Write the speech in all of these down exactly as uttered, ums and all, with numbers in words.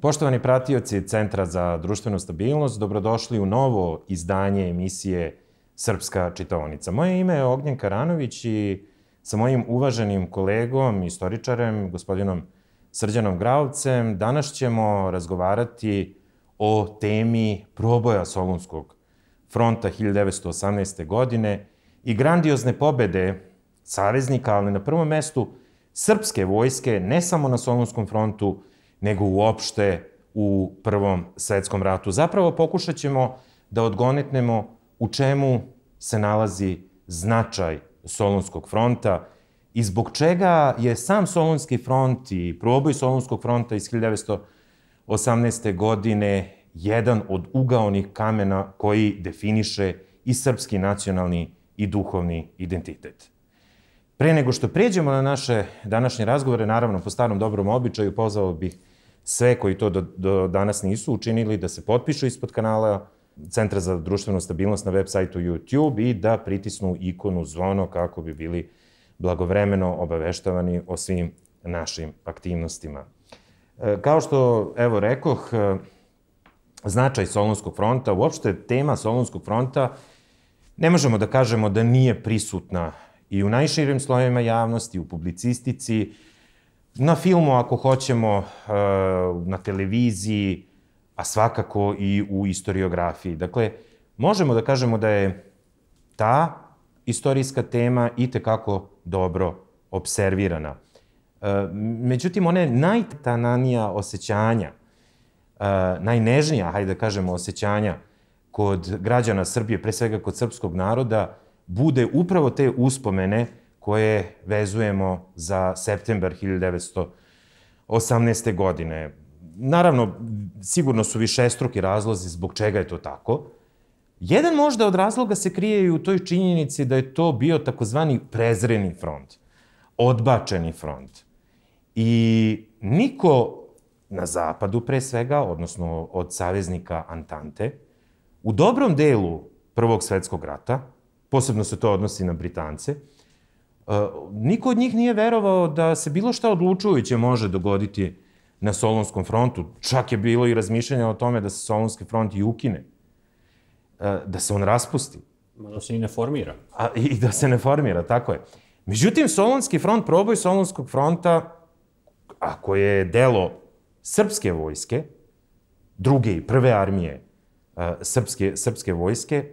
Poštovani pratioci Centra za društvenu stabilnost, dobrodošli u novo izdanje emisije Srpska čitaonica. Moje ime je Ognjen Karanović i sa mojim uvaženim kolegom, istoričarem, gospodinom Srđanom Gravcem, danas ćemo razgovarati o temi proboja Solunskog fronta hiljadu devetsto osamnaeste. godine i grandiozne pobede saveznika, ali na prvom mestu srpske vojske, ne samo na Solunskom frontu, nego uopšte u Prvom svetskom ratu. Zapravo pokušat ćemo da odgonetnemo u čemu se nalazi značaj Solunskog fronta i zbog čega je sam Solunski front i proboj Solunskog fronta iz hiljadu devetsto osamnaeste. godine jedan od ugaonih kamena koji definiše i srpski nacionalni i duhovni identitet. Pre nego što pređemo na naše današnje razgovore, naravno po starom dobrom običaju, pozvao bih sve koji to do, do danas nisu učinili da se potpišu ispod kanala Centra za društvenu stabilnost na web sajtu YouTube i da pritisnu ikonu zvono kako bi bili blagovremeno obaveštavani o svim našim aktivnostima. Kao što, evo, rekoh, značaj Solunskog fronta, uopšte tema Solunskog fronta, ne možemo da kažemo da nije prisutna i u najširim slojevima javnosti, u publicistici, na filmu ako hoćemo, na televiziji, a svakako i u istoriografiji. Dakle, možemo da kažemo da je ta istorijska tema itekako dobro observirana. Međutim, one najtananija osjećanja, najnežnija, hajde da kažemo, osjećanja kod građana Srbije, pre svega kod srpskog naroda, bude upravo te uspomene koje vezujemo za septembar hiljadu devetsto osamnaeste. godine. Naravno, sigurno su višestruki razlozi zbog čega je to tako. Jedan možda od razloga se krije i u toj činjenici da je to bio takozvani prezreni front, odbačeni front. I niko na zapadu pre svega, odnosno od saveznika Antante, u dobrom delu Prvog svetskog rata, posebno se to odnosi na Britance, niko od njih nije verovao da se bilo šta odlučujuće može dogoditi na Solunskom frontu. Čak je bilo i razmišljanja o tome da se Solunski front i ukine, da se on raspusti. Da se i ne formira. A, I da se ne formira, tako je. Međutim, Solunski front, proboj Solunskog fronta, ako je delo srpske vojske, druge i prve armije srpske, srpske vojske,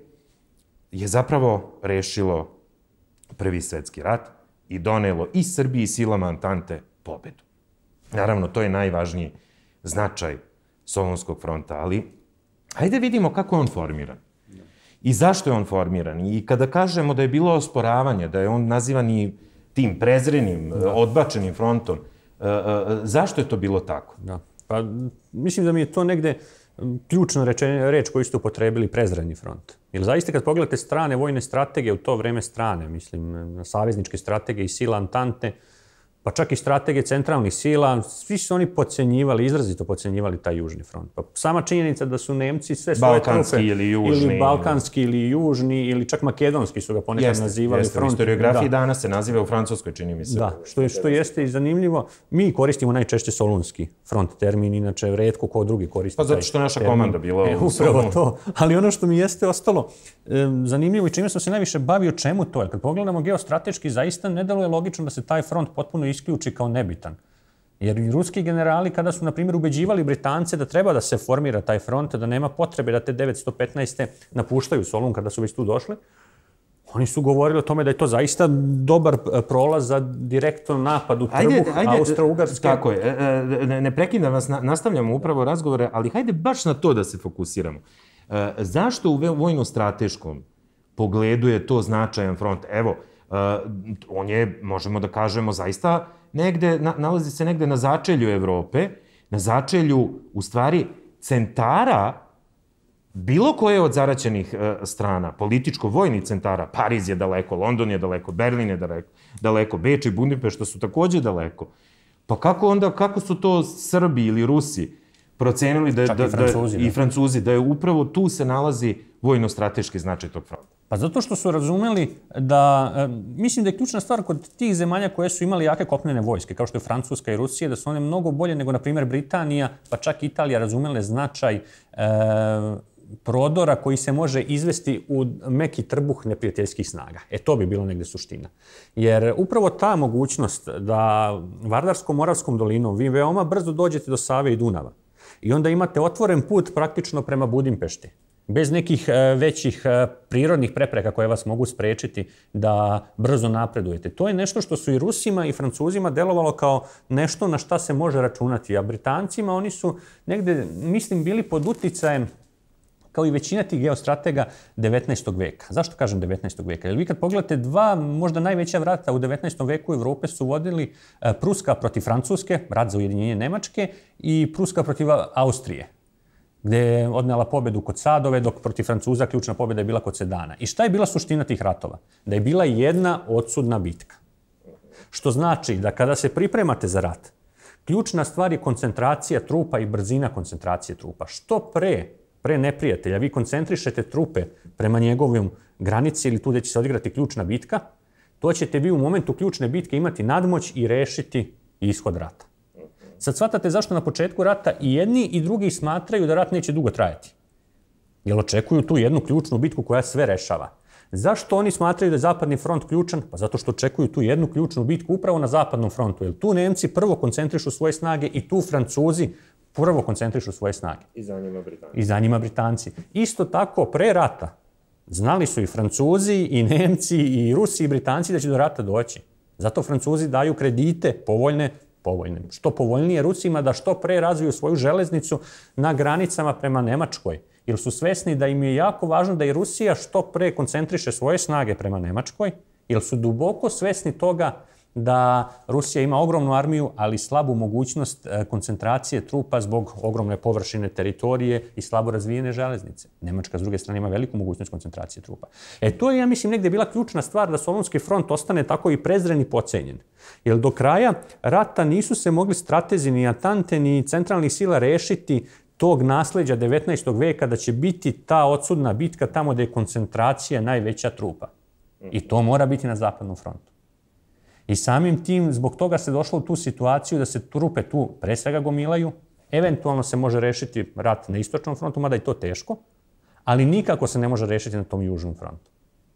je zapravo rešilo Prvi svetski rat i donelo i Srbiji i silama Antante pobedu. Naravno, to je najvažniji značaj Solunskog fronta, ali hajde vidimo kako je on formiran. I zašto je on formiran. I kada kažemo da je bilo osporavanje, da je on nazivan i tim prezrenim, odbačenim frontom, zašto je to bilo tako? Da. Pa, mislim da mi je to negde ključna reč koju ste upotrebili, prezreni front. Jer zaista kad pogledate strane vojne strategije, u to vreme strane, mislim, savezničke strategije i sila Antante, pa čak i strategije centralnih sila, svi su oni podcenjivali, izrazito podcenjivali taj južni front. Pa sama činjenica da su Nemci sve svoje trupe, ili južni, ili balkanski, ili južni, ili čak makedonski su ga ponekad jeste, nazivali jeste, front. U historiografiji da. Danas se naziva u Francuskoj, čini mi se. Da, što, je, što jeste i zanimljivo. Mi koristimo najčešće Solunski front termin, inače retko ko drugi koristi pa zato što naša termin. komanda bila e, u upravo to. Ali ono što mi jeste ostalo e, zanimljivo i čime sam se najviše bavio, čemu to? Jer kad pogledamo geostrateški, zaista ne deluje logično da se taj front potpuno isključi kao nebitan. Jer i ruski generali, kada su, na primjer, ubeđivali Britance da treba da se formira taj front, da nema potrebe da te devetsto petnaeste. napuštaju Solun kada su već tu došli, oni su govorili o tome da je to zaista dobar prolaz za direktno napad u trbuh Austro-Ugarske. Tako je. Ne, ne prekidam vas, nastavljamo upravo razgovore, ali hajde baš na to da se fokusiramo. Zašto u vojno-strateškom pogledu je to značajan front? Evo, on je, možemo da kažemo, zaista negde, nalazi se negde na začelju Evrope, na začelju, u stvari, centara bilo koje od zaraćenih strana, političko-vojnih centara. Pariz je daleko, London je daleko, Berlin je daleko, daleko, Beč i Budimpešta su takođe daleko. Pa kako onda, kako su to Srbi ili Rusi procenili da, da, i Francuzi, da, i Francuzi, da je upravo tu se nalazi vojno-strateški značaj tog fronta? Pa zato što su razumeli da, mislim da je ključna stvar kod tih zemalja koje su imali jake kopnene vojske, kao što je Francuska i Rusija, da su one mnogo bolje nego, na primjer, Britanija, pa čak Italija razumele značaj e, prodora koji se može izvesti u meki trbuh neprijateljskih snaga. E to bi bilo negde suština. Jer upravo ta mogućnost da Vardarskom-Moravskom dolinom vi veoma brzo dođete do Save i Dunava i onda imate otvoren put praktično prema Budimpešti, bez nekih većih prirodnih prepreka koje vas mogu sprečiti da brzo napredujete. To je nešto što su i Rusima i Francuzima delovalo kao nešto na šta se može računati. A Britancima oni su negde, mislim, bili pod uticajem, kao i većina tih geostratega, devetnaestog veka. Zašto kažem devetnaestog veka? Jer vi kad pogledate dva možda najveća rata u devetnaestom veku Evrope su vodili Pruska protiv Francuske, rat za ujedinjenje Nemačke, i Pruska protiv Austrije, gde je odnela pobedu kod Sadove, dok protiv Francuza ključna pobjeda je bila kod Sedana. I šta je bila suština tih ratova? Da je bila jedna odsudna bitka. Što znači da kada se pripremate za rat, ključna stvar je koncentracija trupa i brzina koncentracije trupa. Što pre, pre neprijatelja, vi koncentrišete trupe prema njegovim granici ili tu gde će se odigrati ključna bitka, to ćete vi u momentu ključne bitke imati nadmoć i rešiti ishod rata. Sad shvatate zašto na početku rata i jedni i drugi smatraju da rat neće dugo trajati. Jer očekuju tu jednu ključnu bitku koja sve rešava. Zašto oni smatraju da je Zapadni front ključan? Pa zato što očekuju tu jednu ključnu bitku upravo na Zapadnom frontu. Jer tu Nemci prvo koncentrišu svoje snage i tu Francuzi prvo koncentrišu svoje snage. I za njima Britanci. I za njima Britanci. Isto tako, pre rata, znali su i Francuzi, i Nemci, i Rusi, i Britanci da će do rata doći. Zato Francuzi daju kredite povoljne, povoljne, što povoljnije Rusima da što pre razviju svoju železnicu na granicama prema Nemačkoj. Jer su svesni da im je jako važno da i Rusija što pre koncentriše svoje snage prema Nemačkoj, jer su duboko svesni toga da Rusija ima ogromnu armiju, ali slabu mogućnost koncentracije trupa zbog ogromne površine teritorije i slabo razvijene železnice. Nemačka, s druge strane, ima veliku mogućnost koncentracije trupa. E to je, ja mislim, negde bila ključna stvar da Solunski front ostane tako i prezren i pocenjen. Jer do kraja rata nisu se mogli stratezi, ni Antante, ni centralnih sila rešiti tog nasleđa devetnaestog veka da će biti ta odsudna bitka tamo gde je koncentracija najveća trupa. I to mora biti na Zapadnom frontu. I samim tim, zbog toga se došlo u tu situaciju da se trupe tu pre svega gomilaju, eventualno se može rešiti rat na Istočnom frontu, mada je to teško, ali nikako se ne može rešiti na tom Južnom frontu.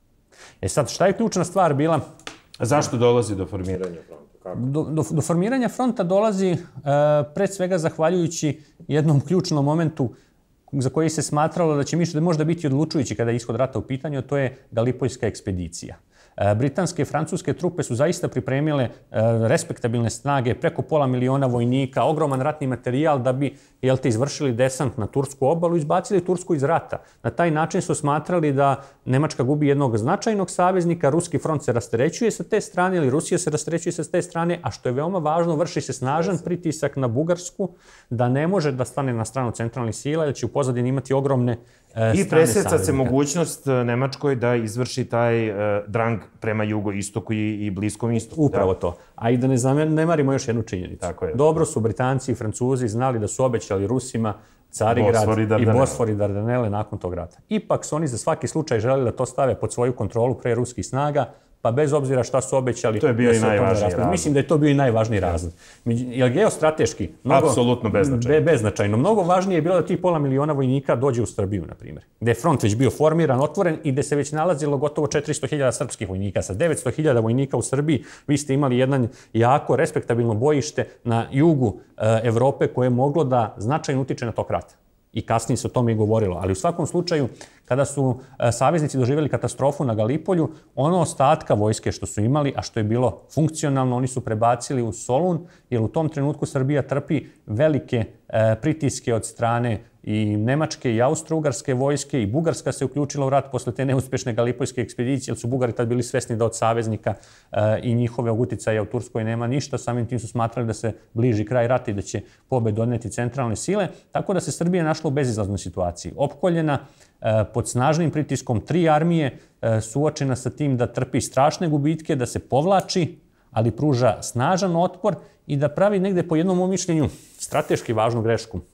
E sad, šta je ključna stvar bila? A zašto dolazi do formiranja fronta? Kako? Do, do, do formiranja fronta dolazi e, pred svega zahvaljujući jednom ključnom momentu za koji se smatralo da će mišlje da možda biti odlučujući kada je ishod rata u pitanju, a to je Galipoljska ekspedicija. Britanske i francuske trupe su zaista pripremile respektabilne snage, preko pola miliona vojnika, ogroman ratni materijal da bi, jel te, izvršili desant na tursku obalu i izbacili Tursku iz rata. Na taj način su smatrali da Nemačka gubi jednog značajnog saveznika, ruski front se rasterećuje sa te strane ili Rusija se rasterećuje sa te strane, a što je veoma važno, vrši se snažan pritisak na Bugarsku da ne može da stane na stranu centralnih sila, jer će u pozadini imati ogromne I presjeca se mogućnost Nemačkoj da izvrši taj uh, drang prema jugoistoku i, i Bliskom istoku. Upravo da. To. A i da ne zanemarimo još jednu činjenicu. Tako je. Dobro su Britanci i Francuzi znali da su obećali Rusima Carigrad i Bosfor i Dardanele nakon tog rata. Ipak su oni za svaki slučaj želeli da to stave pod svoju kontrolu pre ruskih snaga, pa bez obzira šta su obećali... To je bio i najvažniji razlog. Mislim da je to bio i najvažniji razlog. Jer geostrateški... Mnogo, Apsolutno beznačajno. Be, beznačajno. Mnogo važnije je bilo da ti pola miliona vojnika dođe u Srbiju, na primjer. Gde je front već bio formiran, otvoren i gde se već nalazilo gotovo četiristo hiljada srpskih vojnika. Sa devetsto hiljada vojnika u Srbiji vi ste imali jedan jako respektabilno bojište na jugu e, Evrope koje je moglo da značajno utiče na tok rata. I kasnije se o tome i govorilo. Ali u svakom slučaju, kada su e, saveznici doživjeli katastrofu na Galipolju, ono ostatka vojske što su imali, a što je bilo funkcionalno, oni su prebacili u Solun, jer u tom trenutku Srbija trpi velike e, pritiske od strane i nemačke i austro-ugarske vojske, i Bugarska se uključila u rat posle te neuspešne Galipoljske ekspedicije, jer su Bugari tad bili svesni da od saveznika e, i njihove uticaja u Turskoj nema ništa, samim tim su smatrali da se bliži kraj rata i da će pobedu odneti centralne sile, tako da se Srbija našla u bezizlaznoj situaciji. Opkoljena, e, pod snažnim pritiskom tri armije, e, suočena sa tim da trpi strašne gubitke, da se povlači, ali pruža snažan otpor i da pravi negde po jednom mom mišljenju strateški važnu grešku.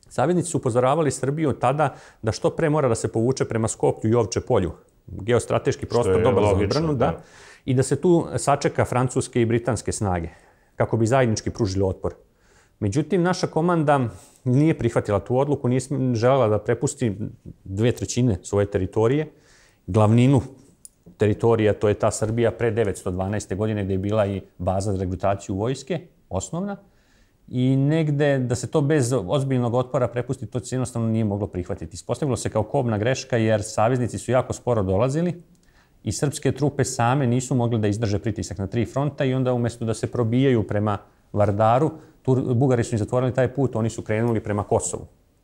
Saveznici su upozoravali Srbiju tada da što pre mora da se povuče prema Skoplju i Ovče polju. Geostrateški prostor dobar za odbranu, da. I da se tu sačeka francuske i britanske snage, kako bi zajednički pružili otpor. Međutim, naša komanda nije prihvatila tu odluku, nije želela da prepusti dve trećine svoje teritorije, glavninu teritorija, to je ta Srbija pre devetsto dvanaeste. godine, gde je bila i baza za regrutaciju vojske, osnovna, i negde da se to bez ozbiljnog otpora prepusti, to se jednostavno nije moglo prihvatiti. Ispostavilo se kao kobna greška jer saveznici su jako sporo dolazili i srpske trupe same nisu mogle da izdrže pritisak na tri fronta i onda umjesto da se probijaju prema Vardaru, Bugari su im zatvorili taj put, oni su krenuli prema Kosovu.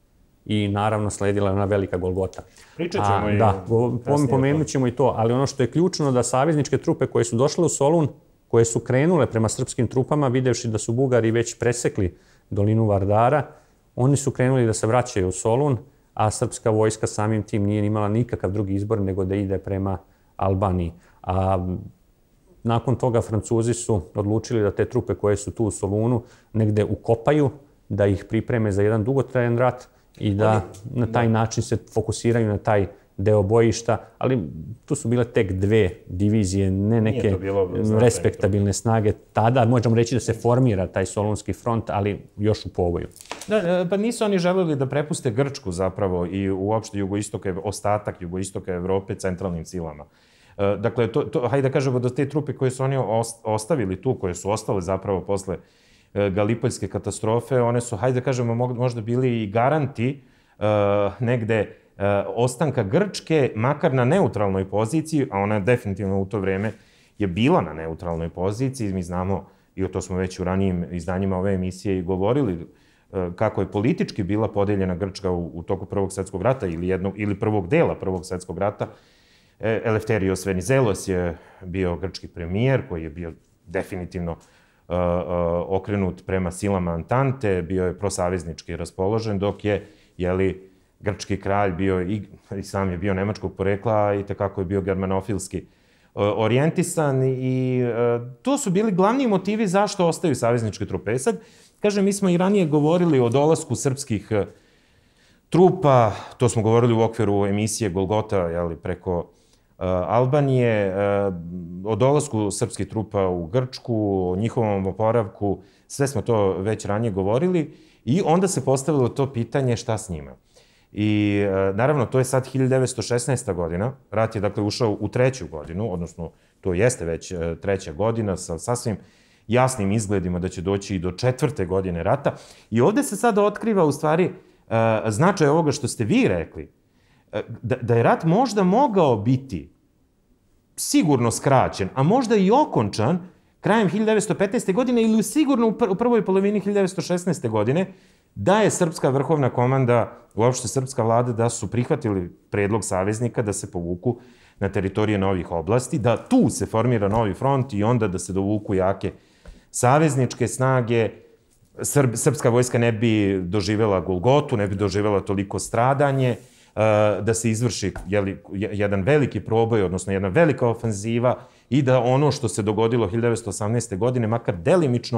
I naravno sledila je ona velika Golgota. Pričat ćemo i... Da, pomenut ćemo i to, ali ono što je ključno da savezničke trupe koje su došle u Solun, koje su krenule prema srpskim trupama, videvši da su Bugari već presekli dolinu Vardara, oni su krenuli da se vraćaju u Solun, a srpska vojska samim tim nije imala nikakav drugi izbor nego da ide prema Albaniji. A nakon toga Francuzi su odlučili da te trupe koje su tu u Solunu negde ukopaju, da ih pripreme za jedan dugotrajan rat i da na taj način se fokusiraju na taj deo bojišta, ali tu su bile tek dve divizije, ne neke respektabilne snage. Tada možemo reći da se formira taj Solunski front, ali još u povoju. Da, pa nisu oni želeli da prepuste Grčku zapravo i uopšte jugoistoka, ostatak jugoistoka Evrope centralnim silama. Dakle, to, hajde da kažemo da te trupe koje su oni ostavili tu, koje su ostale zapravo posle Galipoljske katastrofe, one su, hajde da kažemo, možda bili i garanti negde ostanka Grčke, makar na neutralnoj poziciji, a ona definitivno u to vreme je bila na neutralnoj poziciji. Mi znamo, i to smo već u ranijim izdanjima ove emisije i govorili, kako je politički bila podeljena Grčka u toku Prvog svjetskog rata ili prvog dela Prvog svjetskog rata. Eleftherios Venizelos je bio grčki premijer koji je bio definitivno okrenut prema silama Antante, bio je prosaveznički raspoložen, dok je, jeli, grčki kralj bio i sam je bio nemačkog porekla i takako je bio germanofilski orijentisan i to su bili glavni motivi zašto ostaju savezničke trupe. Sad, kažem, mi smo i ranije govorili o dolasku srpskih trupa, to smo govorili u okviru emisije Golgota, jeli, preko Albanije, o dolasku srpskih trupa u Grčku, o njihovom oporavku, sve smo to već ranije govorili i onda se postavilo to pitanje šta s njima. I naravno, to je sad hiljadu devetsto šesnaesta. godina, rat je dakle ušao u treću godinu, odnosno to jeste već treća godina sa sasvim jasnim izgledima da će doći i do četvrte godine rata. I ovde se sada otkriva u stvari značaj ovoga što ste vi rekli, da je rat možda mogao biti sigurno skraćen, a možda i okončan krajem hiljadu devetsto petnaeste. godine ili sigurno u prvoj polovini hiljadu devetsto šesnaeste. godine, da je srpska vrhovna komanda, uopšte srpska vlada, da su prihvatili predlog saveznika da se povuku na teritorije novih oblasti, da tu se formira novi front i onda da se dovuku jake savezničke snage. Srpska vojska ne bi doživjela Golgotu, ne bi doživjela toliko stradanje, da se izvrši jedan veliki proboj, odnosno jedna velika ofenziva i da ono što se dogodilo hiljadu devetsto osamnaeste. godine, makar delimično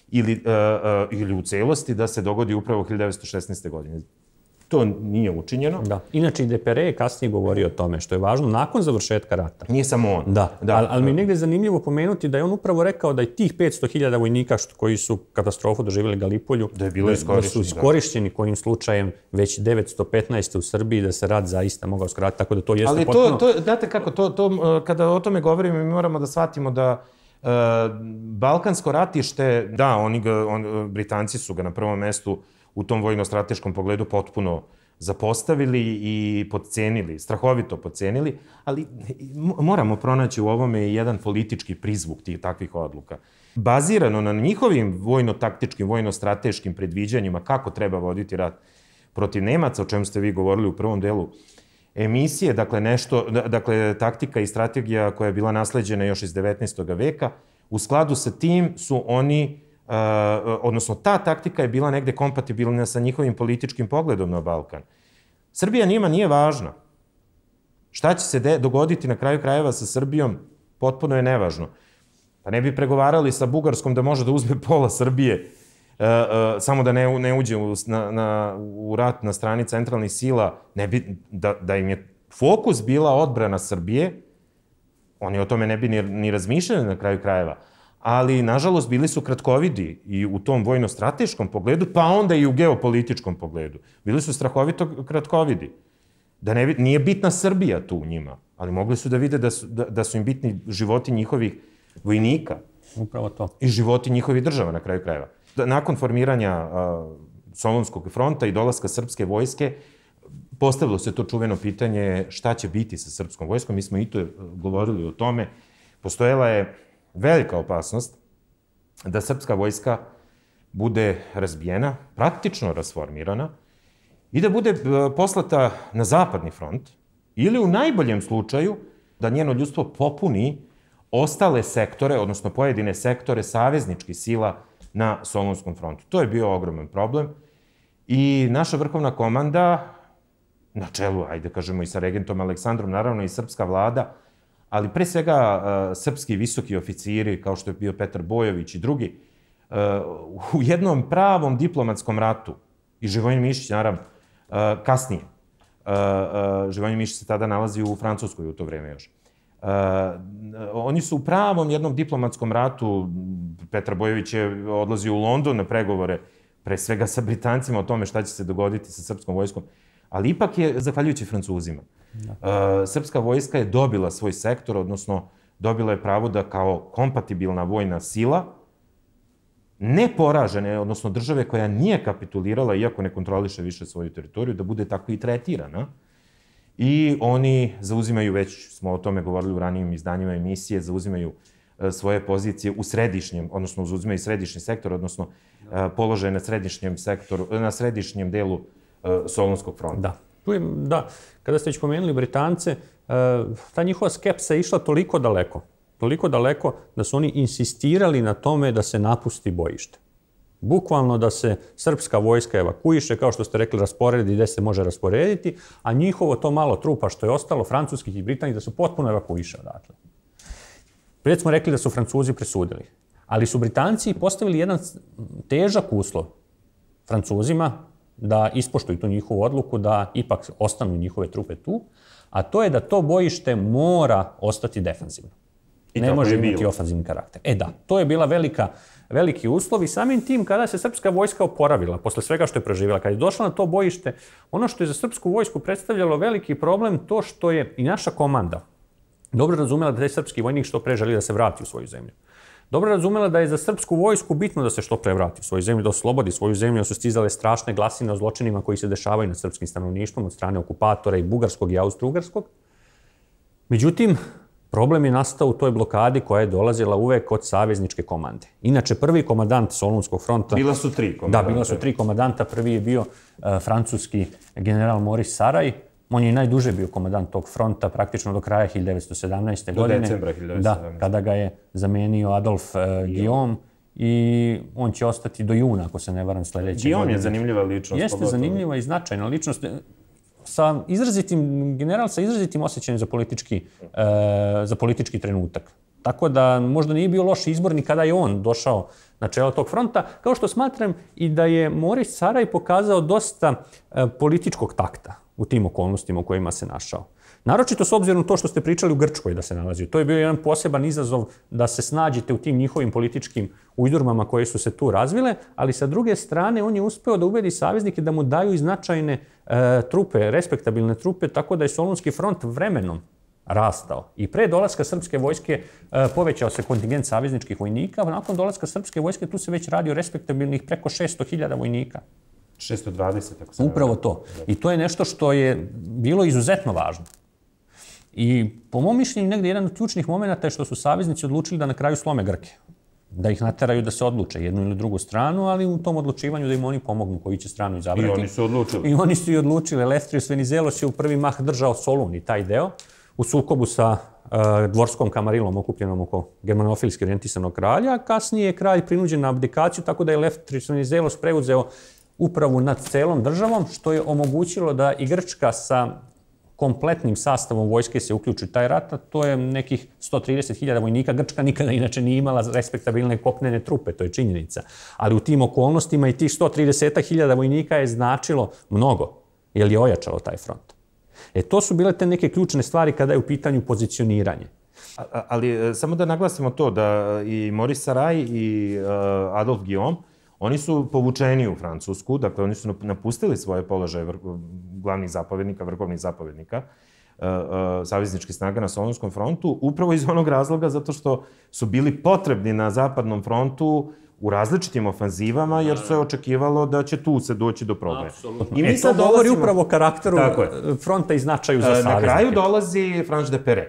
ili u celosti, da se dogodi upravo hiljadu devetsto šesnaeste. godine. To nije učinjeno. Da. Inače, i Depere je kasnije govorio o tome, što je važno nakon završetka rata. Nije samo on. Da, ali mi je negdje zanimljivo pomenuti da je on upravo rekao da je tih petsto hiljada vojnika koji su katastrofu doživjeli Galipolju, da su iskorišćeni kojim slučajem već devetsto petnaeste. u Srbiji, da se rat zaista mogao skratiti, tako da to jeste potpuno... Ali to, znate kako, kada o tome govorimo, mi moramo da shvatimo da Balkansko ratište, da, Britanci su ga na prvom mestu u tom vojno-strateškom pogledu potpuno zapostavili i podcenili, strahovito podcenili, ali moramo pronaći u ovome i jedan politički prizvuk tih takvih odluka. Bazirano na njihovim vojno-taktičkim, vojno-strateškim predviđanjima kako treba voditi rat protiv Nemaca, o čemu ste vi govorili u prvom delu emisije, dakle nešto, dakle taktika i strategija koja je bila nasleđena još iz devetnaestog. veka, u skladu sa tim su oni, odnosno ta taktika je bila negde kompatibilna sa njihovim političkim pogledom na Balkan. Srbija njima nije važna. Šta će se dogoditi na kraju krajeva sa Srbijom, potpuno je nevažno. Pa ne bi pregovarali sa Bugarskom da može da uzme pola Srbije uh, uh, samo da ne, ne uđe u, na, na, u rat na strani centralnih sila, ne bi, da, da im je fokus bila odbrana Srbije, oni o tome ne bi ni, ni razmišljali na kraju krajeva. Ali, nažalost, bili su kratkovidi i u tom vojno-strateškom pogledu, pa onda i u geopolitičkom pogledu. Bili su strahovito kratkovidi. Da ne, nije bitna Srbija tu u njima, ali mogli su da vide da su, da, da su im bitni životi njihovih vojnika. Upravo to. I životi njihovih država, na kraju krajeva. Nakon formiranja uh, Solunskog fronta i dolaska srpske vojske, postavilo se to čuveno pitanje šta će biti sa srpskom vojskom. Mi smo i to govorili o tome. Postojala je velika opasnost da srpska vojska bude razbijena, praktično rasformirana i da bude poslata na zapadni front ili u najboljem slučaju da njeno ljudstvo popuni ostale sektore, odnosno pojedine sektore savezničkih sila na Solunskom frontu. To je bio ogroman problem i naša vrhovna komanda, na čelu, ajde kažemo i sa regentom Aleksandrom, naravno i srpska vlada, ali pre svega uh, srpski visoki oficiri, kao što je bio Petar Bojović i drugi, uh, u jednom pravom diplomatskom ratu, i Živojin Mišić, naravno, uh, kasnije. Uh, uh, Živojin Mišić se tada nalazi u Francuskoj u to vreme još. Uh, oni su u pravom jednom diplomatskom ratu, Petar Bojović je odlazio u London na pregovore, pre svega sa Britancima o tome šta će se dogoditi sa srpskom vojskom, ali ipak je zahvaljujući Francuzima. Uh, srpska vojska je dobila svoj sektor, odnosno dobila je pravo da kao kompatibilna vojna sila, neporažene, odnosno države koja nije kapitulirala, iako ne kontroliše više svoju teritoriju, da bude tako i tretirana. I oni zauzimaju, već smo o tome govorili u ranijim izdanjima emisije, zauzimaju uh, svoje pozicije u središnjem, odnosno zauzimaju središnji sektor, odnosno uh, položaje na središnjem sektoru, na središnjem delu uh, Solunskog fronta. Da. Tu je, da, kada ste već pomenuli Britance, ta njihova skepsa je išla toliko daleko, toliko daleko da su oni insistirali na tome da se napusti bojište. Bukvalno da se srpska vojska evakuiše, kao što ste rekli, rasporedi gde se može rasporediti, a njihovo to malo trupa što je ostalo, francuskih i britanskih, da su potpuno evakuiše odatle. Prije smo rekli da su Francuzi presudili, ali su Britanci postavili jedan težak uslov Francuzima, da ispoštuju tu njihovu odluku, da ipak ostanu njihove trupe tu, a to je da to bojište mora ostati defanzivno. I ne može imati ofanzivni karakter. E da, to je bila velika, veliki uslov i samim tim kada se srpska vojska oporavila, posle svega što je preživjela, kada je došla na to bojište, ono što je za srpsku vojsku predstavljalo veliki problem, to što je i naša komanda dobro razumela da taj srpski vojnik što pre želi da se vrati u svoju zemlju. Dobro razumela da je za srpsku vojsku bitno da se što pre vrati u svoju zemlju, da oslobodi svoju zemlju, da su stizale strašne glasine o zločinima koji se dešavaju nad srpskim stanovništvom od strane okupatora i bugarskog i austro-ugarskog. Međutim, problem je nastao u toj blokadi koja je dolazila uvek od savezničke komande. Inače, prvi komandant Solunskog fronta... Bila su tri komandanta. Da, bila su tri komandanta. Prvi je bio uh, francuski general Maurice Saraj. On je najduže bio komandant tog fronta, praktično do kraja hiljadu devetsto sedamnaeste. godine. Do decembra hiljadu devetsto sedamnaeste. Da, kada ga je zamenio Adolf uh, Guillaume i on će ostati do juna, ako se ne varam, sledeće godine. Guillaume je zanimljiva ličnost. Jeste pogotovo. Zanimljiva i značajna ličnost. Sa izrazitim, general sa izrazitim osjećajem za politički, uh, za politički trenutak. Tako da možda nije bio loš izbor ni kada je on došao na čelo tog fronta, kao što smatram i da je Maurice Saraj pokazao dosta uh, političkog takta u tim okolnostima u kojima se našao. Naročito s obzirom na to što ste pričali u Grčkoj da se nalazi. To je bio jedan poseban izazov da se snađete u tim njihovim političkim ujdurmama koje su se tu razvile, ali sa druge strane on je uspeo da ubedi saveznike da mu daju i značajne e, trupe, respektabilne trupe, tako da je Solunski front vremenom rastao. I pre dolaska srpske vojske e, povećao se kontingent savezničkih vojnika, a nakon dolaska srpske vojske tu se već radi o respektabilnih preko šesto hiljada vojnika. šesto dvadeset, ako se Upravo to. I to je nešto što je bilo izuzetno važno. I po mom mišljenju negdje jedan od ključnih momenta je što su saveznici odlučili da na kraju slome Grke. Da ih nateraju da se odluče jednu ili drugu stranu, ali u tom odlučivanju da im oni pomognu koju će stranu izabrati. I oni su odlučili. I oni su i odlučili. Eleftherios Venizelos je u prvi mah držao Solun i taj deo u sukobu sa uh, dvorskom kamarilom okupljenom oko germanofilski orijentisanog kralja. Kasnije je kralj prinuđen na abdikaciju, tako da je Eleftherios Venizelos preuzeo upravu nad celom državom, što je omogućilo da i Grčka sa kompletnim sastavom vojske se uključi taj rat, a to je nekih sto trideset hiljada vojnika. Grčka nikada inače nije imala respektabilne kopnene trupe, to je činjenica. Ali u tim okolnostima i tih sto trideset hiljada vojnika je značilo mnogo, jer je ojačalo taj front. E, to su bile te neke ključne stvari kada je u pitanju pozicioniranje. Ali samo da naglasimo to da i Maurice Sarrail i Adolf Guillaume, oni su povučeni u Francusku, dakle oni su napustili svoje položaje glavnih zapovednika, vrhovnih zapovednika savezničkih snaga na Solunskom frontu, upravo iz onog razloga zato što su bili potrebni na Zapadnom frontu u različitim ofanzivama, jer se očekivalo da će tu se doći do prodaje. I mi sad govori upravo o karakteru fronta i značaju za saveznike. Na kraju dolazi Franche de Perret.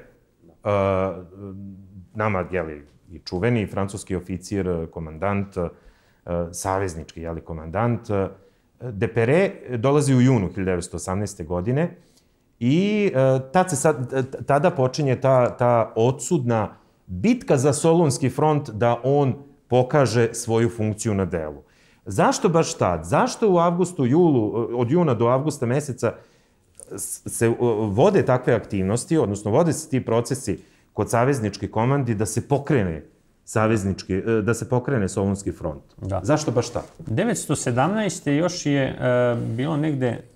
Nama, jeli, i čuveni francuski oficir, komandant, saveznički, jeli, komandant. De Perret dolazi u junu hiljadu devetsto osamnaeste. godine i tad se sad, tada počinje ta, ta odsudna bitka za Solunski front da on pokaže svoju funkciju na delu. Zašto baš tad? Zašto u avgustu, julu, od juna do avgusta meseca se vode takve aktivnosti, odnosno vode se ti procesi kod savezničke komandi da se pokrene saveznički, da se pokrene Solunski front? Da. Zašto baš tako? devetsto sedamnaeste. još je e, bilo negde e,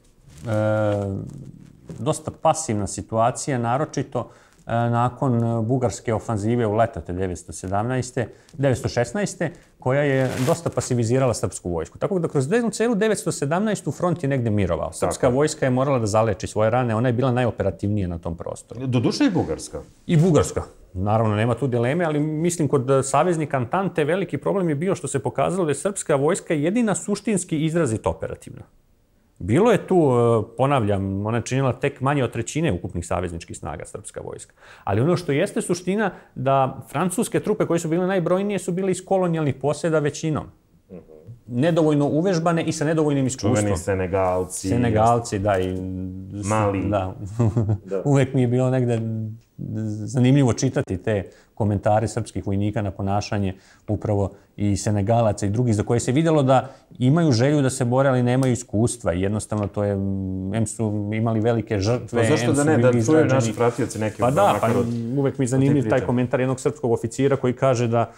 dosta pasivna situacija, naročito e, nakon bugarske ofanzive u leto te devetsto sedamnaeste. devetsto šesnaeste. koja je dosta pasivizirala srpsku vojsku. Tako da kroz celu devetsto sedamnaestu. front je negde mirovao. Srpska Tako. vojska je morala da zaleči svoje rane, ona je bila najoperativnija na tom prostoru. Doduše i Bugarska. I Bugarska. Naravno, nema tu dileme, ali mislim kod saveznika Antante veliki problem je bio što se pokazalo da je srpska vojska jedina suštinski izrazito operativna. Bilo je tu, ponavljam, ona je činila tek manje od trećine ukupnih savezničkih snaga srpska vojska. Ali ono što jeste suština da francuske trupe koje su bile najbrojnije su bile iz kolonijalnih posjeda većinom. Nedovoljno uvežbane i sa nedovoljnim iskustvom. Čuveni Senegalci. Senegalci, da. I, Mali. Da. da. Uvek mi je bilo negde zanimljivo čitati te komentare srpskih vojnika na ponašanje upravo i Senegalaca i drugih za koje se vidjelo da imaju želju da se bore, ali nemaju iskustva. I jednostavno to je, em su imali velike žrtve, pa zašto da ne, da čuju naši pratioci neki... Pa da, pa uvek mi je zanimljiv taj komentar jednog srpskog oficira koji kaže da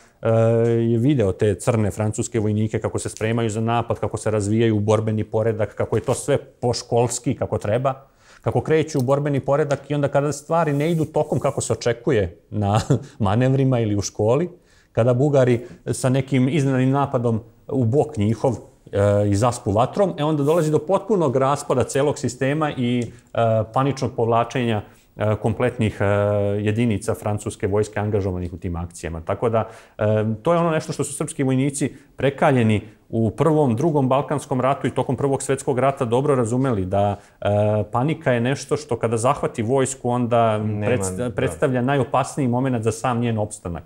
je video te crne francuske vojnike kako se spremaju za napad, kako se razvijaju u borbeni poredak, kako je to sve poškolski, kako treba, kako kreću u borbeni poredak i onda kada stvari ne idu tokom kako se očekuje na manevrima ili u školi, kada Bugari sa nekim iznenadnim napadom u bok njihov e, i zaspu vatrom, e onda dolazi do potpunog raspada celog sistema i e, paničnog povlačenja e, kompletnih e, jedinica francuske vojske angažovanih u tim akcijama. Tako da e, to je ono nešto što su srpski vojnici prekaljeni u prvom, drugom Balkanskom ratu i tokom prvog svetskog rata dobro razumeli da e, panika je nešto što kada zahvati vojsku onda Nema, predstavlja, predstavlja najopasniji moment za sam njen opstanak.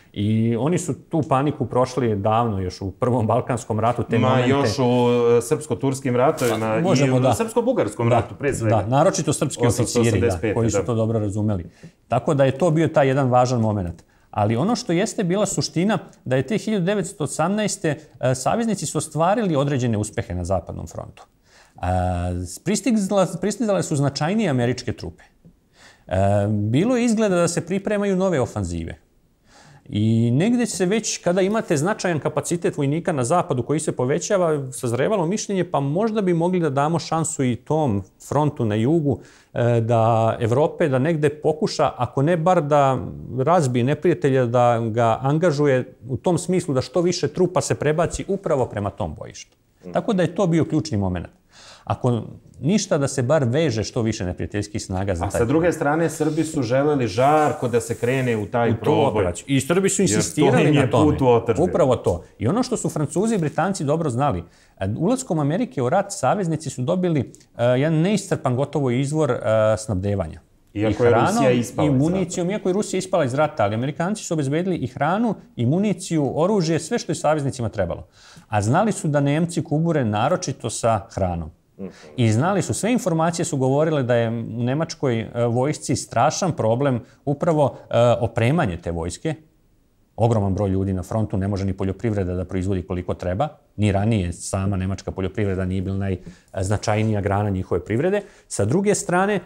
I oni su tu paniku prošli davno, još u prvom Balkanskom ratu, te Ma, momente... još u srpsko-turskim ratovima i u da. srpsko-bugarskom da, ratu, pre svega. Da, naročito srpski oficiri, da, koji su da. to dobro razumeli. Tako da je to bio taj jedan važan moment. Ali ono što jeste bila suština da je te hiljadu devetsto osamnaeste. saveznici su ostvarili određene uspehe na Zapadnom frontu. Pristizale, pristizale su značajnije američke trupe. Bilo je izgleda da se pripremaju nove ofanzive. I negdje se već, kada imate značajan kapacitet vojnika na zapadu koji se povećava, sazrevalo mišljenje, pa možda bi mogli da damo šansu i tom frontu na jugu, da Evrope, da negde pokuša, ako ne bar da razbije neprijatelja, da ga angažuje u tom smislu da što više trupa se prebaci upravo prema tom bojištu. Tako da je to bio ključni moment. Ako ništa, da se bar veže što više neprijateljskih snaga za taj... A sa druge strane, Srbi su želeli žarko da se krene u taj proboj. I Srbi su insistirali na tome. Upravo to. I ono što su Francuzi i Britanci dobro znali, ulaskom Amerike u rat, saveznici su dobili uh, jedan neiscrpan gotovo izvor uh, snabdevanja. Iako je Rusija ispala i municijom, iako je Rusija ispala iz rata, ali Amerikanci su obezbedili i hranu, i municiju, oružje, sve što je saveznicima trebalo. A znali su da Nemci kubure naročito sa hranom. I znali su, sve informacije su govorile da je u nemačkoj vojsci strašan problem upravo opremanje te vojske Ogroman broj ljudi na frontu, ne može ni poljoprivreda da proizvodi koliko treba, ni ranije sama nemačka poljoprivreda nije bila najznačajnija grana njihove privrede. Sa druge strane,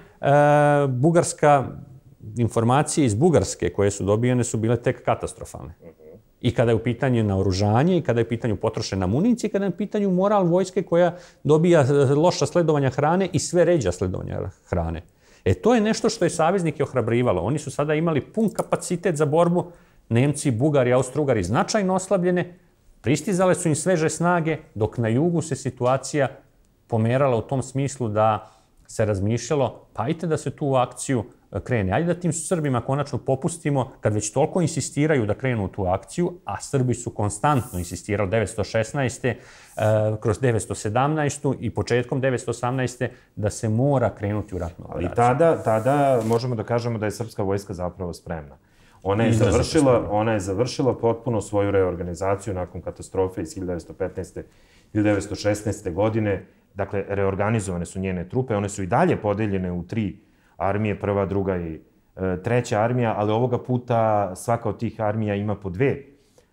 bugarska informacije iz Bugarske koje su dobijene su bile tek katastrofalne. I kada je u pitanju naoružanje, i kada je u pitanju potrošena municija, i kada je u pitanju moral vojske koja dobija loša sledovanja hrane i sve ređa sledovanja hrane. E, to je nešto što je saveznike ohrabrivalo. Oni su sada imali pun kapacitet za borbu. Nemci, Bugari, Austro-Ugari značajno oslabljene, pristizale su im sveže snage, dok na jugu se situacija pomerala u tom smislu da se razmišljalo, pa ajte da se tu u akciju krene. Ajde da tim Srbima konačno popustimo, kad već toliko insistiraju da krenu u tu akciju, a Srbi su konstantno insistirali devetsto šesnaeste. kroz devetsto sedamnaestu. i početkom devetsto osamnaeste. da se mora krenuti u ratnu operaciju. Ali tada, tada možemo da kažemo da je srpska vojska zapravo spremna. Ona je, završila, ona je završila potpuno svoju reorganizaciju nakon katastrofe iz hiljadu devetsto petnaeste. hiljadu devetsto šesnaeste. godine. Dakle, reorganizovane su njene trupe. One su i dalje podeljene u tri armije, prva, druga i e, treća armija, ali ovoga puta svaka od tih armija ima po dve e,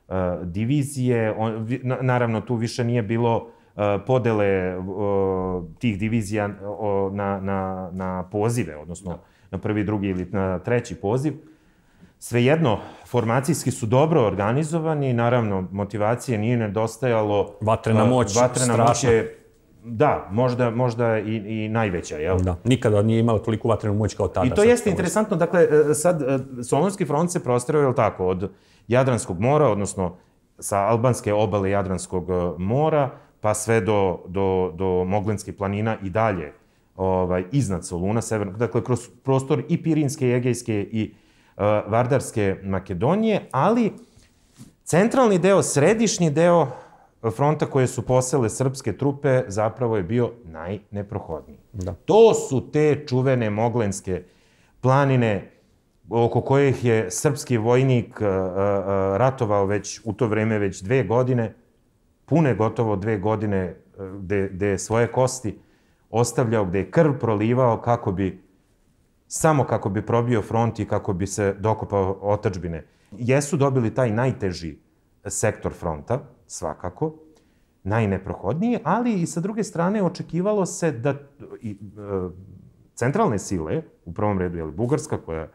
divizije. On, na, naravno, tu više nije bilo e, podele o, tih divizija o, na, na, na pozive, odnosno na prvi, drugi ili na treći poziv. Svejedno, formacijski su dobro organizovani, naravno, motivacije nije nedostajalo. Vatrena moć, strašna. Da, možda, možda i, i najveća, jel? Da, nikada nije imala toliko vatrenu moć kao tada. I to jeste interesantno, dakle, sad, Solunski front se prostirao, jel tako, od Jadranskog mora, odnosno sa albanske obale Jadranskog mora, pa sve do, do, do Moglenskih planina i dalje, ovaj, iznad Soluna, severno, dakle, kroz prostor i Pirinske, i Egejske, i uh, Vardarske Makedonije, ali centralni deo, središnji deo fronta koje su posele srpske trupe zapravo je bio najneprohodniji. Da. To su te čuvene Moglenske planine oko kojih je srpski vojnik uh, uh, ratovao već u to vreme već dve godine, pune gotovo dve godine gde, gde je svoje kosti ostavljao, gde je krv prolivao kako bi, samo kako bi probio front i kako bi se dokopao otadžbine. Jesu dobili taj najteži sektor fronta, svakako, najneprohodniji, ali i sa druge strane očekivalo se da i, e, centralne sile, u prvom redu je Bugarska, koja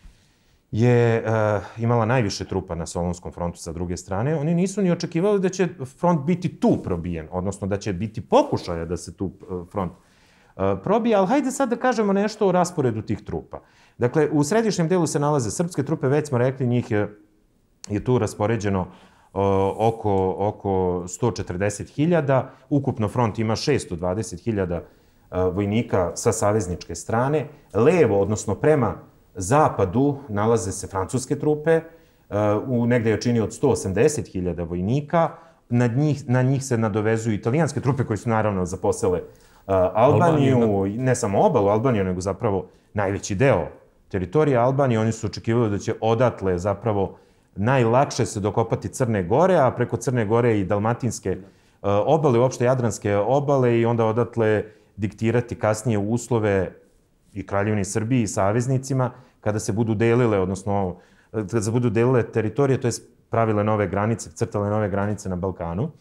je e, imala najviše trupa na Solunskom frontu sa druge strane, oni nisu ni očekivali da će front biti tu probijen, odnosno da će biti pokušaja da se tu front e, probije, ali hajde sad da kažemo nešto o rasporedu tih trupa. Dakle, u središnjem delu se nalaze srpske trupe, već smo rekli, njih je, je tu raspoređeno oko, oko sto četrdeset hiljada. Ukupno front ima šesto dvadeset hiljada vojnika sa savezničke strane. Levo, odnosno prema zapadu, nalaze se francuske trupe. U negde je čini od sto osamdeset hiljada vojnika. Na njih, na njih se nadovezuju italijanske trupe koje su naravno zaposele Albaniju, Albaniju ne samo obalu Albaniju, nego zapravo najveći deo teritorije Albanije. Oni su očekivali da će odatle zapravo najlakše se dokopati Crne Gore, a preko Crne Gore i Dalmatinske obale, uopšte Jadranske obale, i onda odatle diktirati kasnije uslove i Kraljevini Srbiji i saveznicima kada se budu delile, odnosno kada se budu delile teritorije, to je pravile nove granice, crtale nove granice na Balkanu.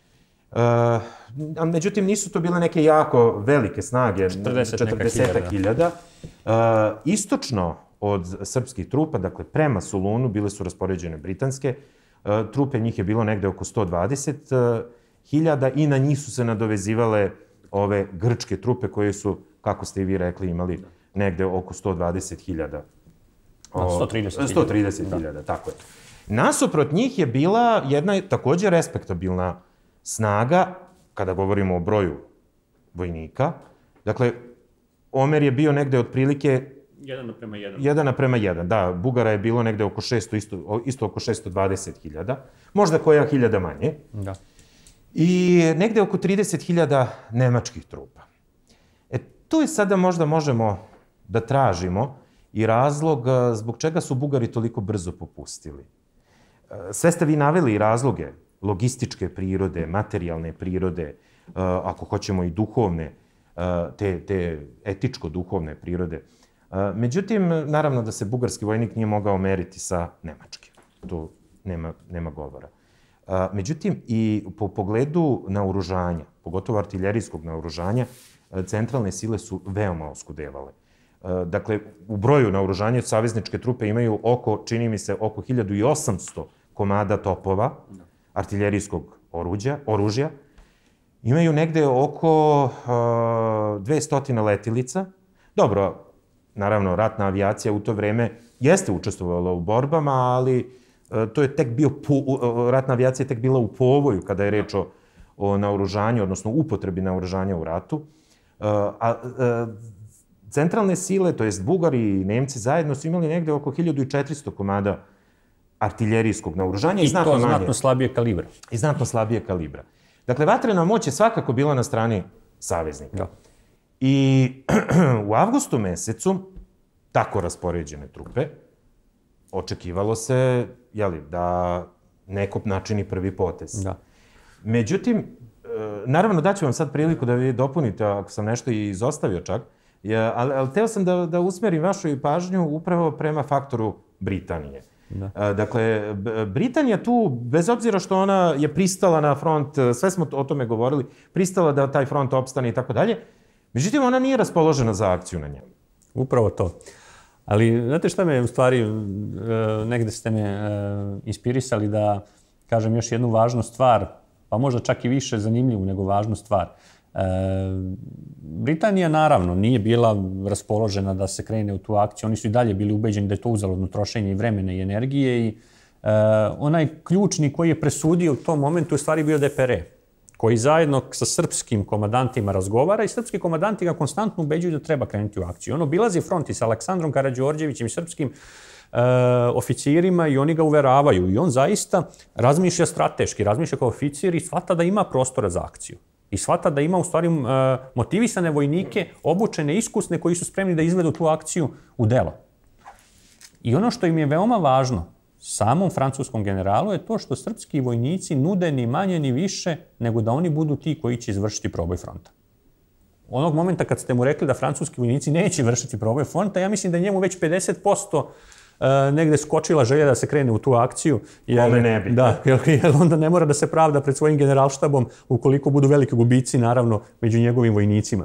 E, međutim, nisu to bile neke jako velike snage, četrdeset hiljada. E, istočno od srpskih trupa, dakle prema Solunu, bile su raspoređene britanske trupe, njih je bilo negde oko sto dvadeset hiljada i na njih su se nadovezivale ove grčke trupe koje su, kako ste i vi rekli, imali negde oko sto dvadeset hiljada. sto trideset hiljada, tako je. Nasuprot njih je bila jedna takođe respektabilna snaga, kada govorimo o broju vojnika. Dakle, omer je bio negde otprilike jedan naprema jedan. jedan naprema jedan, da. Bugara je bilo negde oko šesto, isto, isto oko šesto dvadeset hiljada. Možda koja hiljada manje. Da. I negde oko trideset hiljada nemačkih trupa. E, tu je sada možda možemo da tražimo i razlog zbog čega su Bugari toliko brzo popustili. Sve ste vi naveli razloge logističke prirode, materijalne prirode, ako hoćemo i duhovne, te, te etičko-duhovne prirode. Međutim, naravno da se bugarski vojnik nije mogao meriti sa nemačkim. Tu nema, nema govora. Međutim, i po pogledu naoružanja, pogotovo artiljerijskog naoružanja, centralne sile su veoma oskudevale. Dakle, u broju naoružanja savezničke trupe imaju oko, čini mi se, oko hiljadu i osamsto komada topova, artiljerijskog oruđa, oružja. Imaju negde oko dvesta letilica. Dobro, naravno, ratna avijacija u to vreme jeste učestvovala u borbama, ali to je tek bio, ratna avijacija je tek bila u povoju kada je reč o, o naoružanju, odnosno upotrebi naoružanja u ratu. A, a, centralne sile, to jest Bugari i Nemci zajedno su imali negde oko hiljadu i četiristo komada artiljerijskog naoružanja. I, I to znatno slabije kalibra. I znatno slabije kalibra. Dakle, vatrena moć je svakako bila na strani saveznika. Da. I u avgustu mesecu, tako raspoređene trupe, očekivalo se, jeli, da neko načini prvi potez. Da. Međutim, naravno daću vam sad priliku da vi dopunite, ako sam nešto i izostavio čak, ali, ali teo sam da, da usmerim vašu pažnju upravo prema faktoru Britanije. Da. Dakle, Britanija tu, bez obzira što ona je pristala na front, sve smo o tome govorili, pristala da taj front opstane i tako dalje, međutim, ona nije raspoložena za akciju na njemu. Upravo to. Ali, znate šta me, u stvari, negde ste me inspirisali da kažem još jednu važnu stvar, pa možda čak i više zanimljivu nego važnu stvar. Britanija, naravno, nije bila raspoložena da se krene u tu akciju. Oni su i dalje bili ubeđeni da je to uzaludno trošenje i vremena i energije i onaj ključni koji je presudio u tom momentu je u stvari bio D P R, koji zajedno sa srpskim komandantima razgovara i srpski komandanti ga konstantno ubeđuju da treba krenuti u akciju. On obilazi front i sa Aleksandrom Karađorđevićem i srpskim e, oficirima i oni ga uveravaju. I on zaista razmišlja strateški, razmišlja kao oficir i shvata da ima prostora za akciju. I shvata da ima u stvari e, motivisane vojnike, obučene, iskusne, koji su spremni da izvedu tu akciju u delo. I ono što im je veoma važno, samom francuskom generalu, je to što srpski vojnici nude ni manje ni više nego da oni budu ti koji će izvršiti proboj fronta. Onog momenta kad ste mu rekli da francuski vojnici neće vršiti proboj fronta, ja mislim da je njemu već pedeset posto negde skočila želja da se krene u tu akciju. Jer, ne bi. Da, jer, jer onda ne mora da se pravda pred svojim generalštabom ukoliko budu veliki gubici, naravno, među njegovim vojnicima.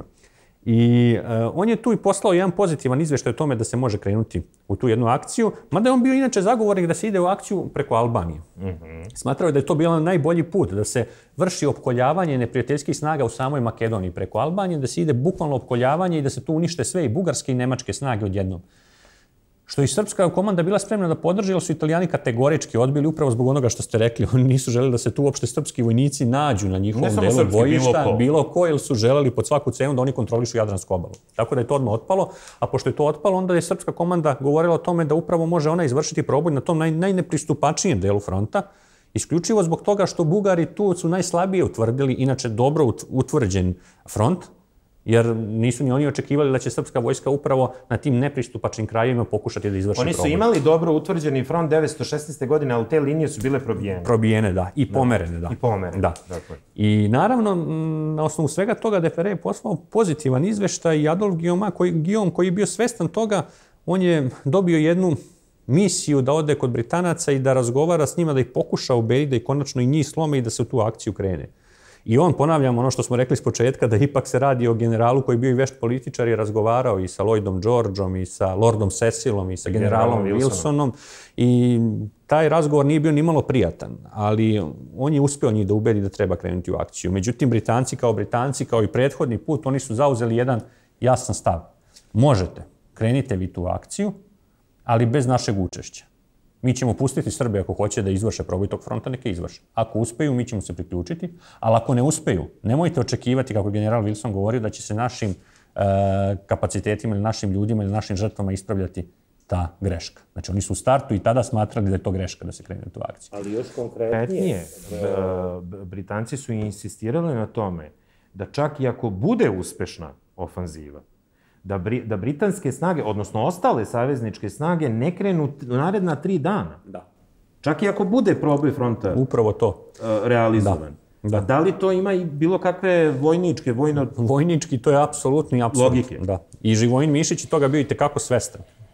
I uh, on je tu i poslao jedan pozitivan izveštaj o tome da se može krenuti u tu jednu akciju, mada je on bio inače zagovornik da se ide u akciju preko Albanije. Mm-hmm. Smatrao je da je to bio najbolji put, da se vrši opkoljavanje neprijateljskih snaga u samoj Makedoniji preko Albanije, da se ide bukvalno opkoljavanje i da se tu unište sve i bugarske i nemačke snage odjednom. Što i srpska komanda bila spremna da podrži, ali su Italijani kategorički odbili upravo zbog onoga što ste rekli. Oni nisu želeli da se tu uopšte srpski vojnici nađu na njihovom delu srpski, bojišta, bilo ko. bilo ko, jer su želeli pod svaku cenu da oni kontrolišu Jadransku obalu. Tako da je to odmah otpalo, a pošto je to otpalo, onda je srpska komanda govorila o tome da upravo može ona izvršiti proboj na tom naj, najnepristupačnijem delu fronta, isključivo zbog toga što Bugari tu su najslabije utvrdili, inače dobro utvrđen front, jer nisu ni oni očekivali da će srpska vojska upravo na tim nepristupačnim krajevima pokušati da izvrši proboj. Oni su imali dobro utvrđeni front devetsto šesnaeste. godine, ali te linije su bile probijene. Probijene, da. I pomerene, da. I pomerene, da. Dakle. I naravno, na osnovu svega toga D P R je poslao pozitivan izveštaj i Adolf Guillaume koji, Guillaume, koji je bio svestan toga, on je dobio jednu misiju da ode kod Britanaca i da razgovara s njima, da ih pokuša ubediti, da ih konačno i njih slome i da se u tu akciju krene. I on, ponavljam ono što smo rekli s početka, da ipak se radi o generalu koji je bio i vešt političar i razgovarao i sa Lloydom Georgeom i sa Lordom Cecilom i sa generalom Wilsonom. I taj razgovor nije bio ni malo prijatan, ali on je uspeo njih da ubedi da treba krenuti u akciju. Međutim, Britanci kao Britanci, kao i prethodni put, oni su zauzeli jedan jasan stav. Možete, krenite vi tu akciju, ali bez našeg učešća. Mi ćemo pustiti Srbe ako hoće da izvrše proboj tog fronta, neke izvrše. Ako uspeju, mi ćemo se priključiti, ali ako ne uspeju, nemojte očekivati, kako je general Wilson govorio, da će se našim e, kapacitetima ili našim ljudima ili našim žrtvama ispravljati ta greška. Znači, oni su u startu i tada smatrali da je to greška da se krene u tu akciju. Ali još konkretnije. Britanci su insistirali na tome da čak i ako bude uspešna ofanziva, da, bri, da britanske snage, odnosno ostale savezničke snage, ne krenu naredna tri dana. Da. Čak i ako bude proboj fronta upravo to uh, realizovan. Da. Da. Da li to ima i bilo kakve vojničke, vojno... Vojnički, to je apsolutno i apsolutno. Logike. Da. I Živojin Mišić je toga bio i tekako svestan.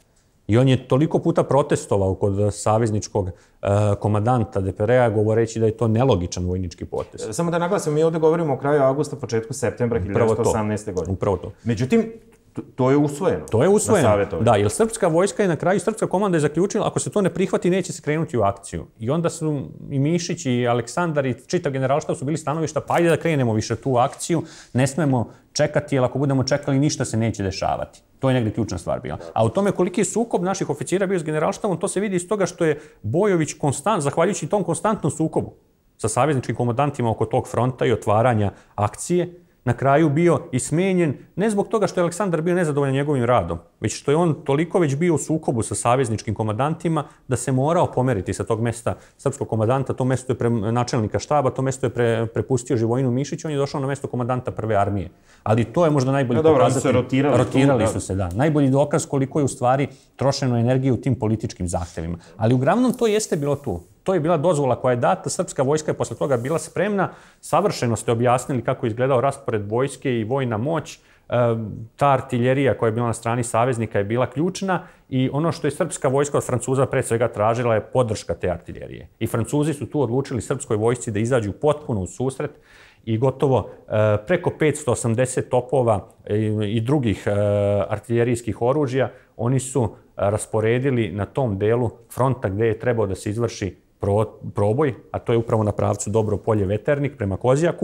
I on je toliko puta protestovao kod savezničkog uh, komandanta de Perea, govoreći da je to nelogičan vojnički potez. Samo da naglasim, mi ovde govorimo o kraju avgusta, početku septembra hiljadu devetsto osamnaeste. godine. Upravo to. Međutim, to je usvojeno. To je usvojeno, da, jer srpska vojska je na kraju, srpska komanda je zaključila, ako se to ne prihvati, neće se krenuti u akciju. I onda su i Mišić i Aleksandar i čitav generalštab su bili stanovišta, pa ajde da krenemo više tu akciju, ne smemo čekati, jer ako budemo čekali, ništa se neće dešavati. To je negdje ključna stvar bila. A u tome koliki je sukob naših oficira bio s generalštabom, to se vidi iz toga što je Bojović konstant, zahvaljujući tom konstantnom sukobu sa savezničkim komandantima oko tog fronta i otvaranja akcije, na kraju bio i smenjen, ne zbog toga što je Aleksandar bio nezadovoljan njegovim radom, već što je on toliko već bio u sukobu sa savezničkim komandantima da se morao pomeriti sa tog mesta srpskog komandanta. To mesto je pre, načelnika štaba, to mesto je pre, prepustio Živojinu Mišiću, on je došao na mesto komandanta prve armije. Ali to je možda najbolji no, pokazatelj. Dobro, rotirali, rotirali su se, da. Najbolji dokaz koliko je u stvari trošeno energije u tim političkim zahtevima. Ali uglavnom to jeste bilo tu. To je bila dozvola koja je data, srpska vojska je posle toga bila spremna, savršeno ste objasnili kako je izgledao raspored vojske i vojna moć, ta artiljerija koja je bila na strani saveznika je bila ključna i ono što je srpska vojska od Francuza pre svega tražila je podrška te artiljerije. I Francuzi su tu odlučili srpskoj vojsci da izađu potpuno u susret i gotovo preko petsto osamdeset topova i drugih artiljerijskih oružja oni su rasporedili na tom delu fronta gde je trebao da se izvrši proboj, a to je upravo na pravcu Dobro Polje-Veternik prema Kozjaku.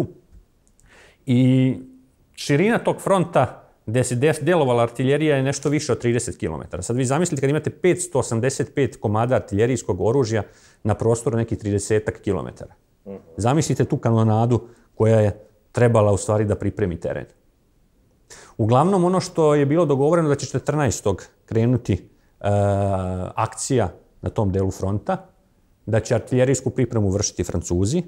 I širina tog fronta gde se delovala artiljerija je nešto više od trideset kilometara. Sad vi zamislite kad imate petsto osamdeset pet komada artiljerijskog oružja na prostoru nekih trideset kilometara. Zamislite tu kanonadu koja je trebala u stvari da pripremi teren. Uglavnom, ono što je bilo dogovoreno da će četrnaestog krenuti e, akcija na tom delu fronta, da će artiljerijsku pripremu vršiti Francuzi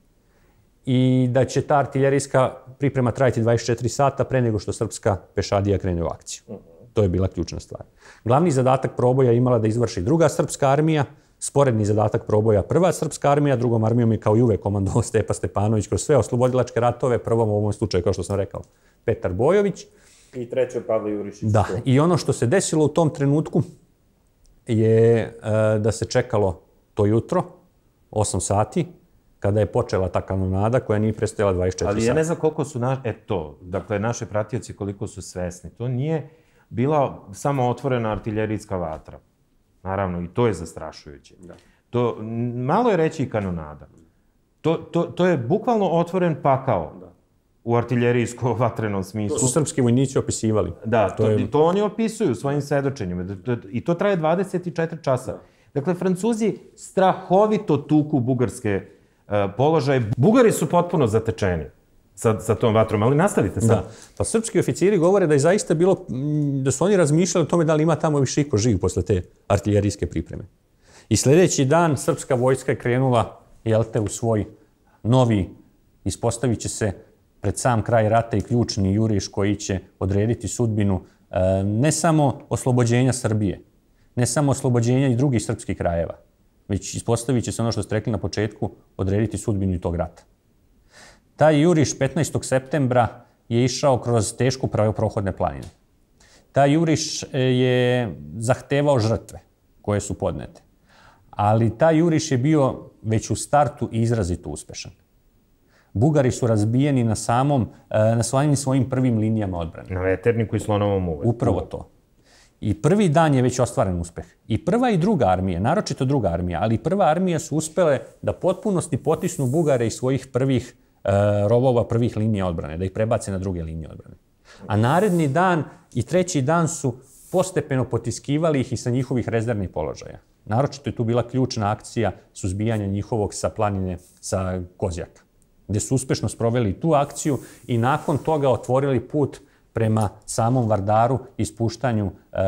i da će ta artiljerijska priprema trajati dvadeset četiri sata pre nego što srpska pešadija krene u akciju. To je bila ključna stvar. Glavni zadatak proboja imala da izvrši druga srpska armija, sporedni zadatak proboja prva srpska armija, drugom armijom je kao i uvek komandovao Stepa Stepanović kroz sve oslobodilačke ratove, prvom u ovom slučaju, kao što sam rekao, Petar Bojović. I treće Pavle Jurišić. Da, i ono što se desilo u tom trenutku je e, da se čekalo to jutro, osam sati, kada je počela ta kanonada koja nije prestajala dvadeset četiri sata. Ali ja ne znam koliko su, na, e to, dakle, naši pratioci koliko su svesni. To nije bila samo otvorena artiljerijska vatra. Naravno, i to je zastrašujuće. Da. To, malo je reći i kanonada. To, to, to je bukvalno otvoren pakao. Da. U artiljerijsko-vatrenom smislu. To su srpski vojnici opisivali. Da, to, to, je... to oni opisuju svojim svedočenjima. I to traje dvadeset četiri časa. Da. Dakle, Francuzi strahovito tuku bugarske uh, položaje. Bugari su potpuno zatečeni sa, sa tom vatrom, ali nastavite sad. Da. Pa srpski oficiri govore da je zaista bilo, da su oni razmišljali o tome da li ima tamo više iko živ posle te artiljerijske pripreme. I sljedeći dan srpska vojska je krenula, jel te, u svoj novi, ispostavit će se pred sam kraj rata i ključni juriš koji će odrediti sudbinu e, ne samo oslobođenja Srbije, ne samo oslobođenja i drugih srpskih krajeva, već ispostavit će se ono što ste rekli na početku, odrediti sudbinu i tog rata. Taj juriš petnaestog septembra je išao kroz teško prohodne planine. Taj juriš je zahtevao žrtve koje su podnete, ali taj juriš je bio već u startu izrazito uspešan. Bugari su razbijeni na samom, na svojim svojim prvim linijama odbrane. Na Veterniku i Slonovom uvek. Upravo to. I prvi dan je već ostvaren uspeh. I prva i druga armija, naročito druga armija, ali i prva armija su uspele da potpunosti potisnu Bugare iz svojih prvih e, rovova, prvih linija odbrane, da ih prebace na druge linije odbrane. A naredni dan i treći dan su postepeno potiskivali ih i sa njihovih rezervnih položaja. Naročito je tu bila ključna akcija suzbijanja njihovog sa planine, sa Kozjaka, gde su uspešno sproveli tu akciju i nakon toga otvorili put prema samom Vardaru i spuštanju e,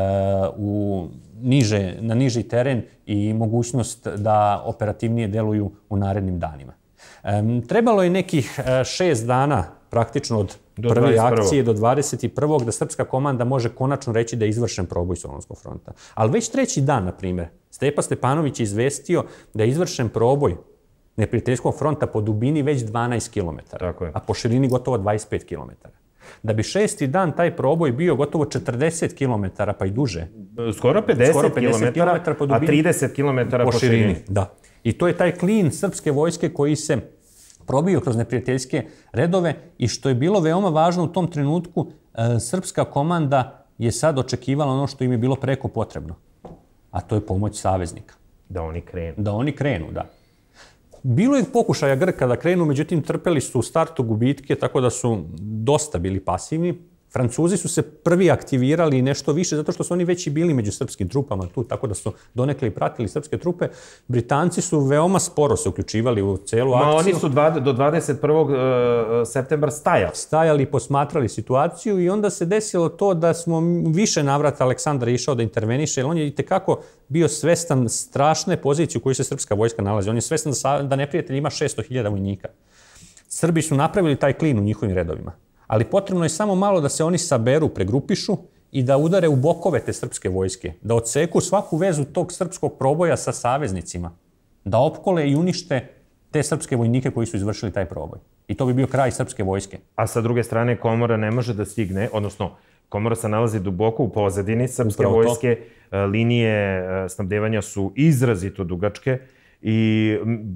u niže, na niži teren i mogućnost da operativnije deluju u narednim danima. E, trebalo je nekih šest dana praktično od prve akcije do dvadeset prvog da srpska komanda može konačno reći da je izvršen proboj Solunskog fronta. Ali već treći dan, na primjer, Stepa Stepanović je izvestio da je izvršen proboj neprijateljskog fronta po dubini već dvanaest kilometara, a po širini gotovo dvadeset pet kilometara. Da bi šesti dan taj proboj bio gotovo četrdeset kilometara, pa i duže. Skoro pedeset kilometara, a trideset kilometara po širini. Da. I to je taj klin srpske vojske koji se probio kroz neprijateljske redove i što je bilo veoma važno u tom trenutku, srpska komanda je sad očekivala ono što im je bilo preko potrebno, a to je pomoć saveznika. Da oni krenu. Da oni krenu, da. Bilo je pokušaja Grka da krenu, međutim trpeli su u startu gubitke, tako da su dosta bili pasivni. Francuzi su se prvi aktivirali nešto više, zato što su oni već i bili među srpskim trupama tu, tako da su donekle i pratili srpske trupe. Britanci su veoma sporo se uključivali u celu akciju. Ma oni su do dvadeset prvog septembra stajali. Stajali i posmatrali situaciju i onda se desilo to da smo više navrata Aleksandar išao da interveniše, jer on je i tekako bio svestan strašne pozicije u kojoj se srpska vojska nalazi. On je svestan da neprijatelj ima šesto hiljada vojnika. Srbi su napravili taj klin u njihovim redovima. Ali potrebno je samo malo da se oni saberu, pregrupišu i da udare u bokove te srpske vojske, da odseku svaku vezu tog srpskog proboja sa saveznicima, da opkole i unište te srpske vojnike koji su izvršili taj proboj. I to bi bio kraj srpske vojske. A sa druge strane, Komora ne može da stigne, odnosno Komora se nalazi duboko u pozadini srpske vojske, linije snabdevanja su izrazito dugačke i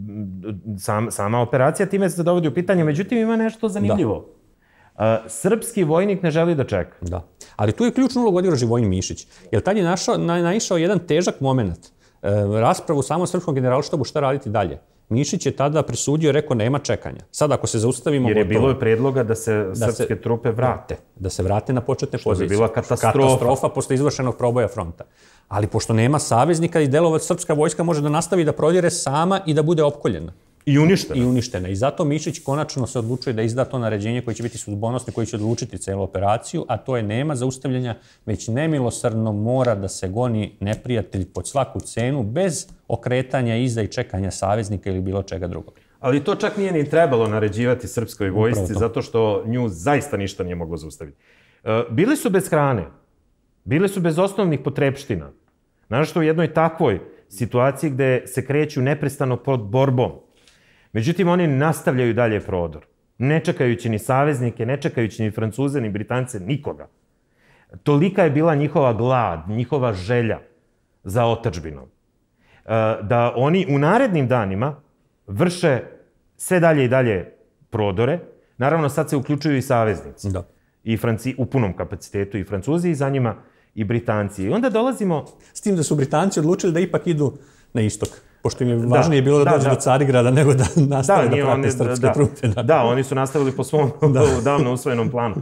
sama operacija time se dovodi u pitanje. Međutim, ima nešto zanimljivo. Srpski vojnik ne želi da čeka. Da. Ali tu je ključnu ulogu odigrao Živojin Mišić. Jer tad je naišao jedan težak moment. Raspravu u samom srpskom generalštabu šta raditi dalje. Mišić je tada presudio i rekao nema čekanja. Sad ako se zaustavimo... Jer je bilo je predloga da se srpske trupe vrate. Da se vrate na početne pozicije. Što bi bila katastrofa. Katastrofa posle izvršenog proboja fronta. Ali pošto nema saveznika i delova srpska vojska može da nastavi da prodire sama i da bude opkoljena. I uništena. I uništena. I zato Mišić konačno se odlučuje da izda to naređenje koje će biti sudbonosno, koji će odlučiti celu operaciju, a to je nema zaustavljanja, već nemilosrdno mora da se goni neprijatelj pod svaku cenu, bez okretanja iza i čekanja saveznika ili bilo čega drugog. Ali to čak nije ni trebalo naređivati srpskoj vojsci, zato što nju zaista ništa nije moglo zaustaviti. Bili su bez hrane, bili su bez osnovnih potrepština. Naravno u jednoj takvoj situaciji gde se kreću neprestano pod borbom. Međutim, oni nastavljaju dalje prodor. Ne čekajući ni saveznike, ne čekajući ni Francuze, ni Britance, nikoga. Tolika je bila njihova glad, njihova želja za otadžbinom. Da oni u narednim danima vrše sve dalje i dalje prodore. Naravno, sad se uključuju i saveznici. Da. I Franci, u punom kapacitetu i Francuzi i za njima i Britanci. I onda dolazimo... S tim da su Britanci odlučili da ipak idu na istok. Pošto im je važnije bilo da dođe do Carigrada nego da nastave da prate srpske trupe. Da, oni su nastavili po svom davno usvojenom planu.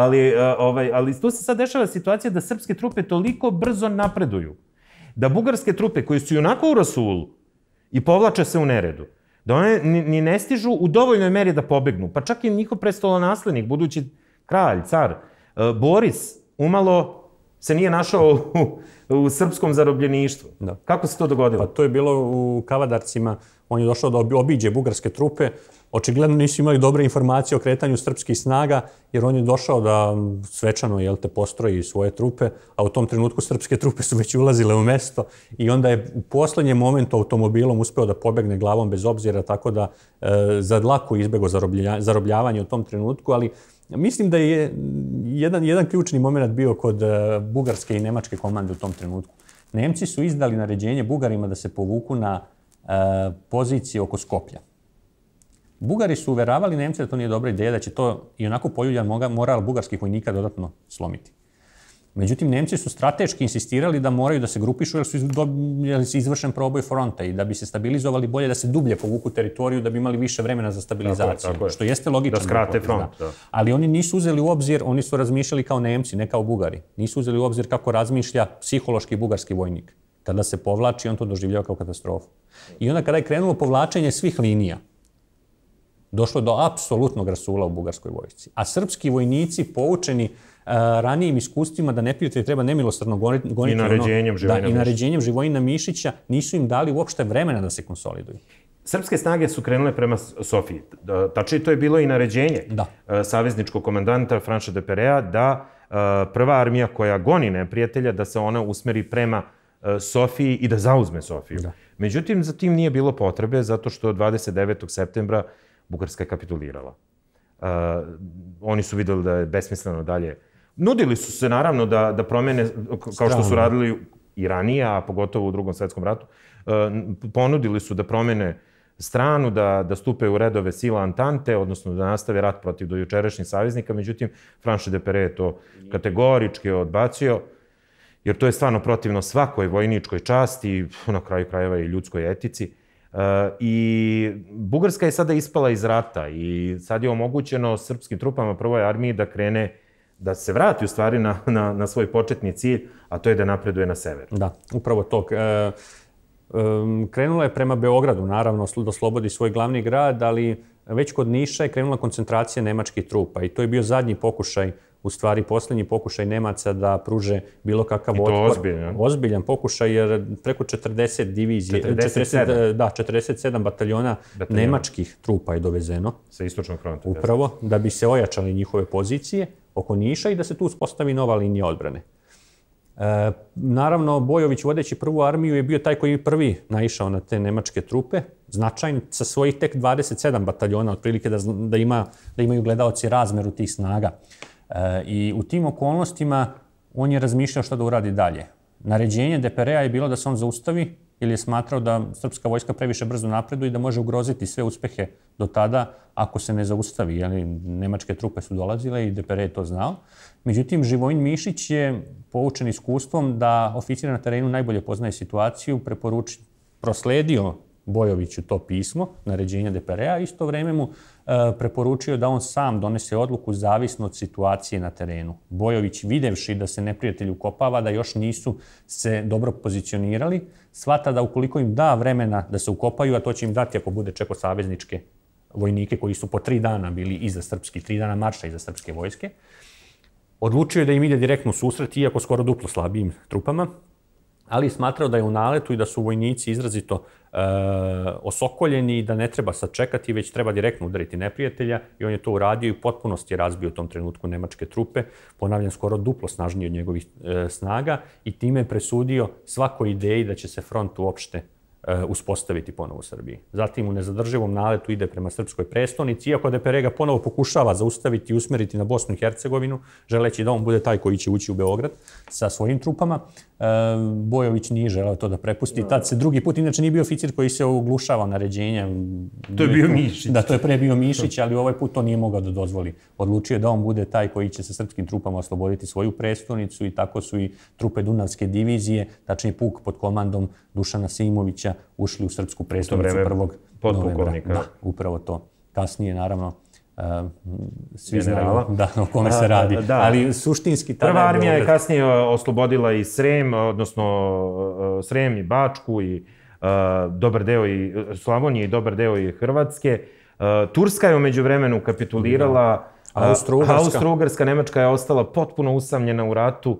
Ali tu se sad dešava situacija da srpske trupe toliko brzo napreduju, da bugarske trupe koji su onako u rasulu i povlače se u neredu, da one ni ne stižu u dovoljnoj meri da pobegnu. Pa čak i njihov prestolonaslednik, budući kralj, car, Boris, umalo se nije našao u srpskom zarobljeništvu. Kako se to dogodilo? Pa to je bilo u Kavadarcima. On je došao da obiđe bugarske trupe. Očigledno nisu imali dobre informacije o kretanju srpskih snaga, jer on je došao da svečano, jel te, postroji svoje trupe, a u tom trenutku srpske trupe su već ulazile u mesto i onda je u poslednjem momentu automobilom uspeo da pobegne glavom bez obzira, tako da za dlaku izbego zarobljavanje u tom trenutku, ali mislim da je jedan, jedan ključni moment bio kod bugarske i nemačke komande u tom trenutku. Nemci su izdali naređenje Bugarima da se povuku na e, pozicije oko Skoplja. Bugari su uveravali Nemce da to nije dobra ideja, da će to i onako poljuljan moral bugarskih vojnika dodatno slomiti. Međutim, Nemci su strateški insistirali da moraju da se grupišu jer su izvršen proboj fronta i da bi se stabilizovali bolje, da se dublje povuku teritoriju, da bi imali više vremena za stabilizaciju. Tako je. Što jeste logično. Da skrate front. Ali oni nisu uzeli u obzir, oni su razmišljali kao Nemci, ne kao Bugari. Nisu uzeli u obzir kako razmišlja psihološki bugarski vojnik. Kada se povlači, on to doživljava kao katastrofu. I onda kada je krenulo povlačenje svih linija, došlo do apsolutnog rasula u bugarskoj vojsci. A srpski vojnici, poučeni ranijim iskustvima da neprijatelj treba nemilosrdno goniti... I naređenjem Živojina Mišića. I naređenjem Živojina Mišića nisu im dali uopšte vremena da se konsoliduju. Srpske snage su krenule prema Sofiji. Tačnije, to je bilo i naređenje savezničkog komandanta Franša de Perea da prva armija koja goni neprijatelja, da se ona usmeri prema Sofiji i da zauzme Sofiju. Međutim, za tim nije bilo potrebe, zato što dvadeset devetog septembra Bugarska je kapitulirala. oni su videli da je besmisleno dalje. Nudili su se naravno da, da promene, kao što su radili i ranije, a pogotovo u Drugom svetskom ratu, ponudili su da promene stranu, da, da stupe u redove sila Antante, odnosno da nastave rat protiv dojučerašnjih saveznika, međutim, Franche de Perret je to kategorički odbacio, jer to je stvarno protivno svakoj vojničkoj časti, na kraju krajeva i ljudskoj etici. I Bugarska je sada ispala iz rata i sad je omogućeno srpskim trupama prvoj armiji da krene, da se vrati u stvari na, na, na svoj početni cilj, a to je da napreduje na sever. Da, upravo to. E, krenula je prema Beogradu, naravno, da oslobodi svoj glavni grad, ali već kod Niša je krenula koncentracija nemačkih trupa i to je bio zadnji pokušaj, u stvari posljednji pokušaj Nemaca da pruže bilo kakav otpor. I to ozbiljan. Ozbiljan pokušaj, jer preko četrdeset divizije, četrdeset sedam. Da, četrdeset sedam bataljona nemačkih trupa je dovezeno. Sa istočnog fronta. Upravo, da bi se ojačali njihove pozicije oko Niša i da se tu uspostavi nova linija odbrane. E, naravno, Bojović, vodeći prvu armiju, je bio taj koji je prvi naišao na te nemačke trupe, značajno sa svojih tek dvadeset sedam bataljona, otprilike da, da, ima, da imaju gledaoci razmeru tih snaga. E, I u tim okolnostima on je razmišljao šta da uradi dalje. Naređenje de Perea je bilo da se on zaustavi, ili je smatrao da srpska vojska previše brzo napreduje i da može ugroziti sve uspehe do tada ako se ne zaustavi. Jeli, nemačke trupe su dolazile i de Pere je to znao. Međutim, Živojin Mišić je poučen iskustvom da oficir na terenu najbolje poznaje situaciju, preporuči, prosledio Bojoviću to pismo, naređenja de Perea, isto vreme mu e, preporučio da on sam donese odluku zavisno od situacije na terenu. Bojović, videvši da se neprijatelj ukopava, da još nisu se dobro pozicionirali, shvata da ukoliko im da vremena da se ukopaju, a to će im dati ako bude čeko savezničke vojnike koji su po tri dana bili iza srpski, tri dana marša iza srpske vojske, odlučio je da im ide direktno u susret, iako skoro duplo slabijim trupama, ali smatrao da je u naletu i da su vojnici izrazito e, osokoljeni i da ne treba sad čekati, već treba direktno udariti neprijatelja i on je to uradio i u potpunosti je razbio u tom trenutku nemačke trupe, ponavljam skoro duplo snažniji od njegovih e, snaga i time je presudio svakoj ideji da će se front uopšte e, uspostaviti ponovo u Srbiji. Zatim u nezadrživom naletu ide prema srpskoj prestonici, iako de Pere ga ponovo pokušava zaustaviti i usmeriti na Bosnu i Hercegovinu, želeći da on bude taj koji će ući u Beograd sa svojim trupama. Bojović nije želeo to da prepusti. Tad se drugi put, inače nije bio oficir koji se oglušavao naređenja. To je bio Mišić. Da, to je pre bio Mišić, ali ovaj put to nije mogao da dozvoli. Odlučio je da on bude taj koji će sa srpskim trupama osloboditi svoju prestonicu i tako su i trupe Dunavske divizije, tačnije puk pod komandom Dušana Simovića, ušli u srpsku prestonicu prvog novembra. Da, upravo to. Kasnije, naravno, Uh, svi znaju da, o kome se radi. Da, da. Ali suštinski... Prva armija je kasnije oslobodila i Srem, odnosno uh, Srem i Bačku i uh, dobar deo i Slavonije i dobar deo i Hrvatske. Uh, Turska je umeđu vremenu kapitulirala. Austro-Ugarska. Austro-Ugarska, Nemačka je ostala potpuno usamljena u ratu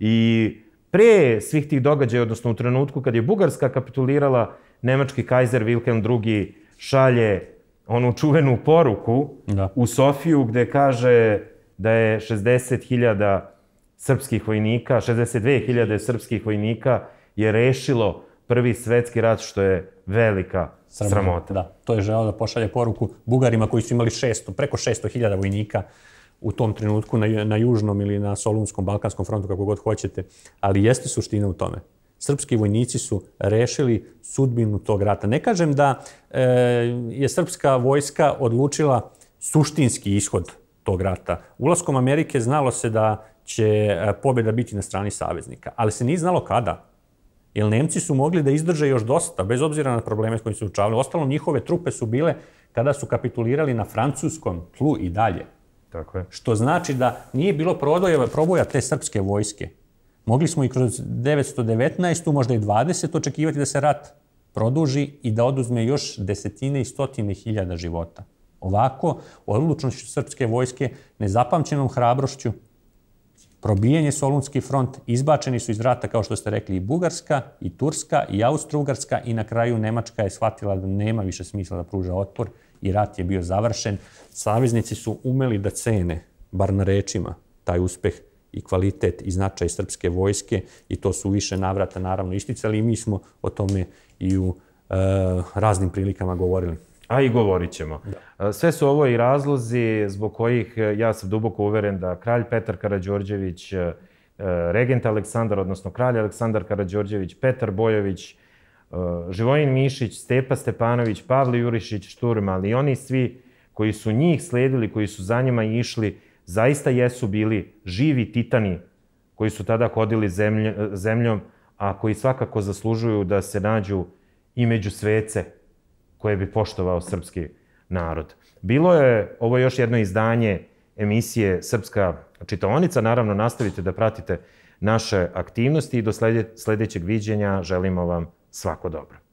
i pre svih tih događaja, odnosno u trenutku kad je Bugarska kapitulirala, nemački kajzer Wilhelm drugi šalje onu čuvenu poruku da. U Sofiju gde kaže da je šezdeset hiljada srpskih vojnika, šezdeset dve hiljade srpskih vojnika je rešilo Prvi svetski rat, što je velika sramota. sramota. Da, to je želeo da pošalje poruku Bugarima koji su imali šesto, preko šesto hiljada vojnika u tom trenutku na, na južnom ili na Solunskom, Balkanskom frontu, kako god hoćete, ali jeste suština u tome. Srpski vojnici su rešili sudbinu tog rata. Ne kažem da e, je srpska vojska odlučila suštinski ishod tog rata. Ulaskom Amerike znalo se da će pobjeda biti na strani saveznika, ali se nije znalo kada. Jer Nemci su mogli da izdrže još dosta, bez obzira na probleme s kojim su učavali. Ostalo, njihove trupe su bile kada su kapitulirali na francuskom tlu i dalje. Tako je. Što znači da nije bilo proboja, proboja te srpske vojske. Mogli smo i kroz devetsto devetnaestu, možda i dvadeset, očekivati da se rat produži i da oduzme još desetine i stotine hiljada života. Ovako, odlučnošću srpske vojske, nezapamćenom hrabrošću, probijanje Solunski front, izbačeni su iz rata, kao što ste rekli, i Bugarska, i Turska, i Austro-Ugarska, i na kraju Nemačka je shvatila da nema više smisla da pruža otpor i rat je bio završen. Saveznici su umeli da cene, bar na rečima, taj uspeh i kvalitet i značaj srpske vojske i to su više navrata naravno isticali i mi smo o tome i u e, raznim prilikama govorili. A i govorit ćemo. Da. Sve su ovo i razlozi zbog kojih ja sam duboko uveren da kralj Petar Karađorđević, regent Aleksandar, odnosno kralj Aleksandar Karađorđević, Petar Bojović, Živojin Mišić, Stepa Stepanović, Pavle Jurišić Šturm, ali i oni svi koji su njih sledili, koji su za njima išli, zaista jesu bili živi titani koji su tada hodili zemljom, a koji svakako zaslužuju da se nađu i među svece koje bi poštovao srpski narod. Bilo je ovo još jedno izdanje emisije Srpska čitaonica. Naravno, nastavite da pratite naše aktivnosti i do sledećeg viđenja želimo vam svako dobro.